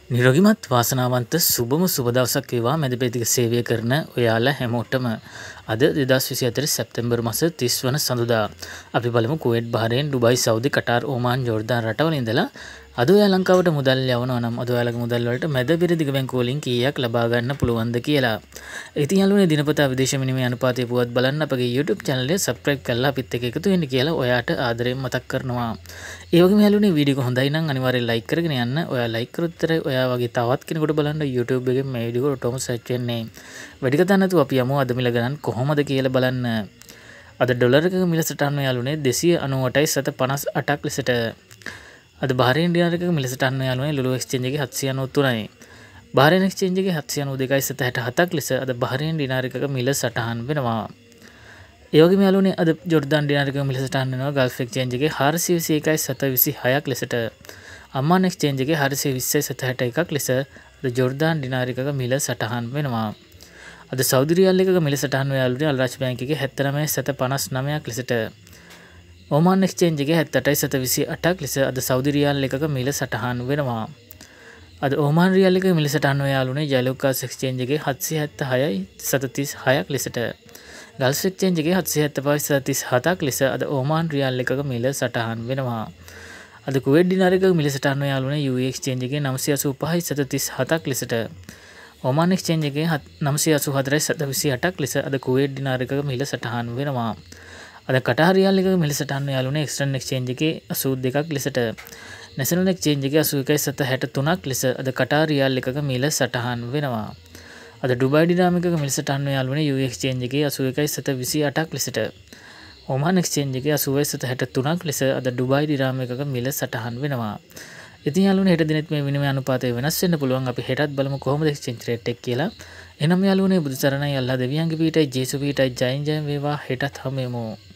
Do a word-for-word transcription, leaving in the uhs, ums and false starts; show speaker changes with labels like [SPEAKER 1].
[SPEAKER 1] නිරෝගිමත් වාසනාවන්ත සුබම සුබ දවසක් වේවා මැදපෙතික සේවය කරන ඔයාලා හැමෝටම. අද දෙදහස් විසිහතර සැප්තැම්බර් මාස තිස් වන සඳුදා. අපි බලමු Kuwait Bahrain Dubai Saudi Qatar Oman Jordan රටවල ඉඳලා අද ඔයා ලංකාවට මුදල් යවනවා නම් අද ඔයාලගේ මුදල් වලට මැදපෙතික බැංකුව වලින් කීයක් ලබා ගන්න පුළුවන්ද කියලා. ඉතින් යාළුවනේ දිනපතා විදේශ විනිමය අනුපාතය පුවත් බලන්න අපගේ YouTube channel එක subscribe කරලා අපිත් එක්ක එකතු වෙන්න කියලා ඔයාට ආදරයෙන් මතක් කරනවා. ඒ වගේම යාළුවනේ වීඩියෝ එක හොඳයි නම් අනිවාර්යෙන් like කරගෙන යන්න. ඔයා like කරොත් විතරයි ඔයා වගේ තවත් කෙනෙකුට බලන්න YouTube එකේ මේ වීඩියෝ එක ඔටෝම සර්ච් වෙන්නේ. වැඩි කතා නැතුව අපි යමු අද මිල ගණන් කොහොමද කියලා බලන්න. අද ඩොලර් එකක මිල සටහන යාළුවනේ දෙසිය අනූඅටයි සත පනස් අටක් ලෙසට. අද බහරේන් ඩිනාර් එකක මිල සටහන යාළුවනේ ලුලු එක්ස්චේන්ජ් එකේ හත්සිය අනූ තුනයි. බහරේන් එක්ස්චේන්ජ් එකේ හත්සිය අනූ දෙකයි සත හැට හතක් ලෙස අද බහරේන් ඩිනාර් එකක මිල සටහන් වෙනවා. ඒ වගේම යාළුවනේ අද ජෝර්දාන් ඩිනාර් එකක මිල සටහන් වෙනවා ගල්ෆ් එක්ස්චේන්ජ් එකේ හාරසිය විසි එකයි සත විසි හයක් ලෙසට. අම්මාන් එක්ස්චේන්ජ් එකේ හාරසිය විස්සයි සත හැට එකක් ලෙස අද ජෝර්දාන් ඩිනාර් එකක මිල සටහන් වෙනවා. අද සෞදි රියාල් එකක මිල සටහන් වෙනවා යාළුවනේ අල්රාජ් බැංක් එකේ හැත්තෑ නවය සත පනස් නවයක් ලෙසට. ඕමාන් එක්ස්චේන්ජ් එකේ හැත්තෑ අටයි සත විසි අටක් ලෙස අද සෞදි රියාල් එකක මිල සටහන් වෙනවා. අද ඕමාන් රියාල් එකක මිල සටහන් වෙනවා යාළුවනේ ජයලුකාස් එක්ස්චේන්ජ් එකේ හත්සිය හැත්තෑ හයයි සත තිස් හයක් ලෙසට. ගල්ෆ් එක්ස්චේන්ජ් එකේ හත්සිය හැත්තෑ පහයි සත තිස් හතක් ලෙස අද ඕමාන් රියාල් එකක මිල සටහන් වෙනවා. අද කුවේට් ඩිනාර් එකක මිල සටහන් වෙනවා යාළුවනේ යූ ඒ එක්ස්චේන්ජ් එකේ නවසිය අසූ පහයි සත තිස් හතක් ලෙසට. ඕමාන් එක්ස්චේන්ජ් එකේ නවසිය අසූ හතරයි සත විසි අටක් ලෙස අද කුවේට් ඩිනාර් එකක මිල සටහන් වෙනවා. අද කටාර් රියාල් එකක මිල සටහන් වෙනවා යාළුවනේ එක්ස්ටර්න් එක්ස්චේන්ජ් එකේ අසූ දෙකක් ලෙසට. නැෂනල් එක්ස්චේන්ජ් එකේ අසූ එකයි සත හැට තුනක් ලෙස අද කටාර් රියාල් එකක මිල සටහන් වෙනවා. අද ඩුබයි දිරහම් එකක මිල සටහන් වෙනවා යාළුවනේ යූ ඒ එක්ස්චේන්ජ් එකේ අසූ එකයි සත විසි අටක් ලෙසට. ඕමාන් එක්ස්චේන්ජ් එකේ අසූවයි සත හැට තුනක් ලෙස අද ඩුබයි දිරහම් එකක මිල සටහන් වෙනවා. ඉතින් යාළුවනේ හෙට දිනෙත් මේ විනිමය අනුපාතය වෙනස් වෙන්න පුළුවන්. අපි හෙටත් බලමු කොහොමද එක්ස්චේන්ජ් රේට් එක කියලා. එහෙනම් යාළුවනේ බුදු සරණයි අල්ලා දෙවියන්ගේ පීඨයි ජේසු පීඨයි ජයෙන් ජයෙන් වේවා. හෙටත් හමු වෙමු.